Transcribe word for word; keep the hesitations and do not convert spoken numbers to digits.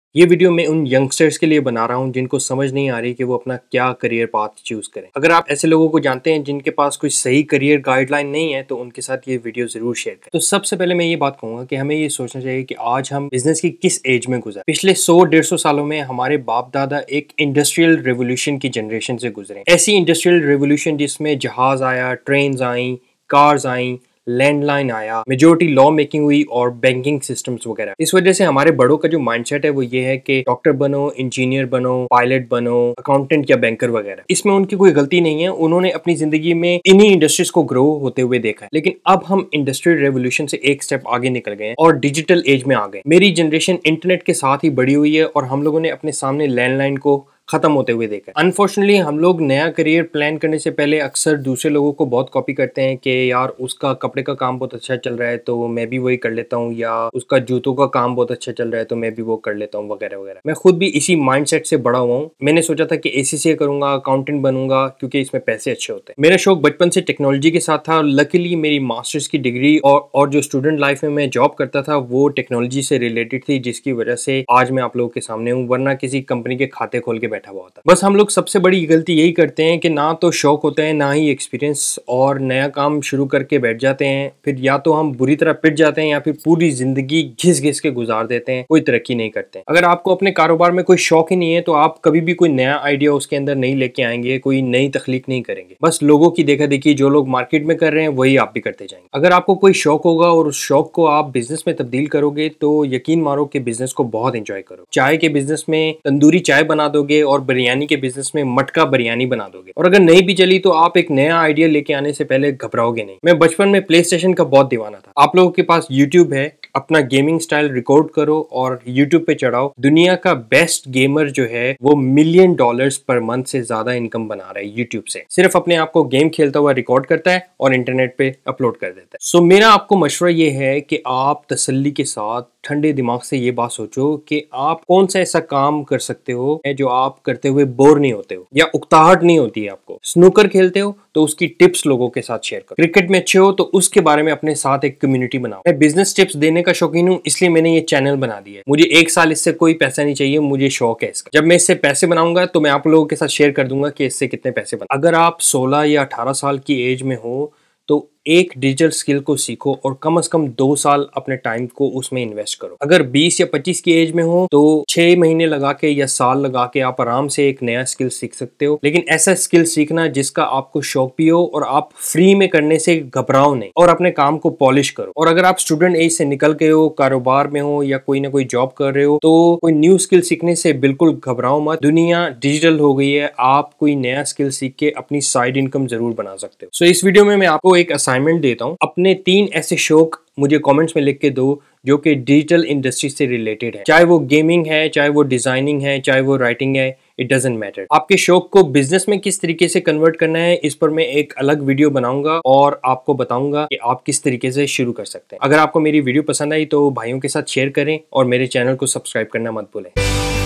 ये वीडियो मैं उन यंगस्टर्स के लिए बना रहा हूँ जिनको समझ नहीं आ रही कि वो अपना क्या करियर पाथ चूज करें। अगर आप ऐसे लोगों को जानते हैं जिनके पास कोई सही करियर गाइडलाइन नहीं है तो उनके साथ ये वीडियो जरूर शेयर करें। तो सबसे पहले मैं ये बात कहूंगा कि हमें ये सोचना चाहिए कि आज हम बिजनेस की किस एज में गुजरे। पिछले सौ डेढ़ सौ सालों में हमारे बाप दादा एक इंडस्ट्रियल रेवोल्यूशन की जनरेशन से गुजरे। ऐसी इंडस्ट्रियल रेवोल्यूशन जिसमें जहाज आया, ट्रेन आई, कार्स आई, लैंडलाइन आया, मेजोरिटी लॉ मेकिंग हुई और बैंकिंग सिस्टम्स वगैरह। इस वजह से हमारे बड़ों का जो माइंडसेट है वो ये है कि डॉक्टर बनो, इंजीनियर बनो, पायलट बनो, अकाउंटेंट या बैंकर वगैरह। इसमें उनकी कोई गलती नहीं है, उन्होंने अपनी जिंदगी में इन्हीं इंडस्ट्रीज को ग्रो होते हुए देखा है। लेकिन अब हम इंडस्ट्रियल रेवोल्यूशन से एक स्टेप आगे निकल गए हैं और डिजिटल एज में आ गए। मेरी जनरेशन इंटरनेट के साथ ही बड़ी हुई है और हम लोगों ने अपने सामने लैंडलाइन को खत्म होते हुए देखा। अनफॉर्चुनेटली हम लोग नया करियर प्लान करने से पहले अक्सर दूसरे लोगों को बहुत कॉपी करते हैं कि यार उसका कपड़े का काम बहुत अच्छा चल रहा है तो मैं भी वही कर लेता हूँ, या उसका जूतों का काम बहुत अच्छा चल रहा है तो मैं भी वो कर लेता हूँ वगैरह वगैरह। मैं खुद भी इसी माइंडसेट से बड़ा हुआ हूँ। मैंने सोचा था कि एसीसीए करूंगा, अकाउंटेंट बनूंगा क्योंकि इसमें पैसे अच्छे होते हैं। मेरा शौक बचपन से टेक्नोलॉजी के साथ था। लकीली मेरी मास्टर्स की डिग्री और, और जो स्टूडेंट लाइफ में मैं जॉब करता था वो टेक्नोलॉजी से रिलेटेड थी, जिसकी वजह से आज मैं आप लोगों के सामने हूँ, वरना किसी कंपनी के खाते खोल के बैठा हुआ होता। बस हम लोग सबसे बड़ी गलती यही करते हैं कि ना तो शौक होता है ना ही एक्सपीरियंस, और नया काम शुरू करके बैठ जाते हैं। फिर या तो हम बुरी तरह पिट जाते हैं या फिर पूरी जिंदगी घिस घिस के गुजार देते हैं, कोई तरक्की नहीं करते हैं। अगर आपको अपने कारोबार में कोई शौक ही नहीं है तो आप कभी भी कोई नया आइडिया उसके अंदर नहीं लेके आएंगे, कोई नई तख्लीक नहीं करेंगे। बस लोगों की देखा देखी जो लोग मार्केट में कर रहे हैं वही आप भी करते जाएंगे। अगर आपको कोई शौक होगा और उस शौक को आप बिजनेस में तब्दील करोगे तो यकीन मारो कि बिजनेस को बहुत एंजॉय करो। चाय के बिजनेस में तंदूरी चाय बना दोगे और बिरयानी के बिजनेस में मटका बिरयानी बना दोगे। और अगर नहीं भी चली तो आप एक नया आइडिया लेके आने से पहले घबराओगे नहीं। मैं बचपन में प्ले स्टेशन का बहुत दीवाना था। आप लोगों के पास यूट्यूब है, अपना गेमिंग स्टाइल रिकॉर्ड करो और यूट्यूब पे चढ़ाओ। दुनिया का बेस्ट गेमर जो है वो मिलियन डॉलर्स पर मंथ से ज्यादा इनकम बना रहा है यूट्यूब से। सिर्फ अपने आप को गेम खेलता हुआ रिकॉर्ड करता है और इंटरनेट पे अपलोड कर देता है। सो so, मेरा आपको मशवरा ये है कि आप तसल्ली के साथ ठंडे दिमाग से ये बात सोचो कि आप कौन सा ऐसा काम कर सकते हो जो आप करते हुए बोर नहीं होते हो या उकताहट नहीं होती है आपको। स्नूकर खेलते हो तो उसकी टिप्स लोगों के साथ शेयर करो। क्रिकेट में अच्छे हो तो उसके बारे में अपने साथ एक कम्युनिटी बनाओ। मैं बिजनेस टिप्स देने का शौकीन हूँ, इसलिए मैंने ये चैनल बना दिया है। मुझे एक साल इससे कोई पैसा नहीं चाहिए, मुझे शौक है इसका। जब मैं इससे पैसे बनाऊंगा तो मैं आप लोगों के साथ शेयर कर दूंगा कि इससे कितने पैसे बना। अगर आप सोलह या अठारह साल की एज में हो तो एक डिजिटल स्किल को सीखो और कम से कम दो साल अपने टाइम को उसमें इन्वेस्ट करो। अगर बीस या पच्चीस की एज में हो तो छह महीने लगा के या साल लगा के आप आराम से एक नया स्किल सीख सकते हो। लेकिन ऐसा स्किल सीखना जिसका आपको शौक भी हो और आप फ्री में करने से घबराओ नहीं और अपने काम को पॉलिश करो। और अगर आप स्टूडेंट एज से निकल गए हो, कारोबार में हो या कोई ना कोई जॉब कर रहे हो तो कोई न्यू स्किल सीखने से बिल्कुल घबराओ मत। दुनिया डिजिटल हो गई है, आप कोई नया स्किल सीख के अपनी साइड इनकम जरूर बना सकते हो। सो इस वीडियो में मैं आपको एक असाइनमेंट देता हूं। अपने तीन ऐसे शौक मुझे कमेंट्स में लिख के दो जो कि डिजिटल इंडस्ट्री से रिलेटेड है। चाहे वो गेमिंग है, चाहे वो डिजाइनिंग है, चाहे वो राइटिंग है, इट डजंट मैटर। आपके शौक को बिजनेस में किस तरीके से कन्वर्ट करना है इस पर मैं एक अलग वीडियो बनाऊंगा और आपको बताऊंगा कि आप किस तरीके से शुरू कर सकते हैं। अगर आपको मेरी वीडियो पसंद आई तो भाइयों के साथ शेयर करें और मेरे चैनल को सब्सक्राइब करना मत भूलें।